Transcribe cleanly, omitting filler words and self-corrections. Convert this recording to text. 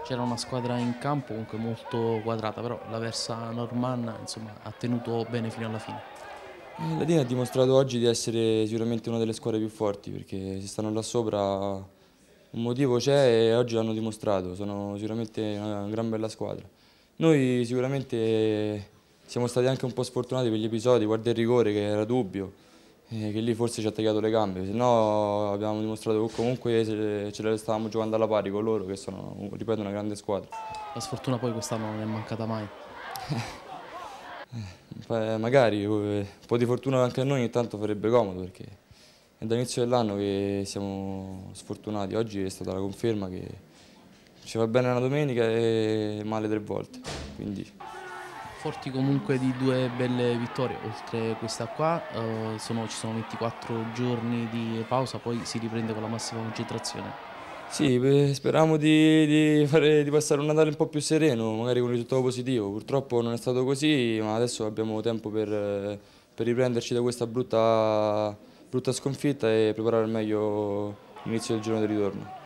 C'era una squadra in campo comunque molto quadrata, però l'Aversa Normanna insomma, ha tenuto bene fino alla fine. La Dina ha dimostrato oggi di essere sicuramente una delle squadre più forti perché se stanno là sopra un motivo c'è e oggi l'hanno dimostrato, sono sicuramente una gran bella squadra. Noi sicuramente siamo stati anche un po' sfortunati per gli episodi, guarda il rigore che era dubbio, che lì forse ci ha tagliato le gambe, se no abbiamo dimostrato che comunque ce la stavamo giocando alla pari con loro che sono, ripeto, una grande squadra. La sfortuna poi quest'anno non è mancata mai. Magari un po' di fortuna anche a noi ogni tanto farebbe comodo perché è dall'inizio dell'anno che siamo sfortunati. Oggi è stata la conferma che ci va bene una domenica e male 3 volte. Quindi Forti comunque di due belle vittorie, oltre questa qua, ci sono 24 giorni di pausa, poi si riprende con la massima concentrazione. sì, speriamo di passare un Natale un po' più sereno, magari con un risultato positivo. Purtroppo non è stato così, ma adesso abbiamo tempo per riprenderci da questa brutta sconfitta e preparare al meglio l'inizio del giorno del ritorno.